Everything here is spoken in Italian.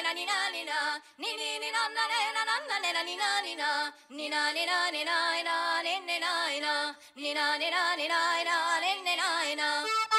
na ni na ni na ni ni ni na na na na na na ni na ni na ni na ni na ni na na ni ni na ni na ni na ni na ni na ni na ni na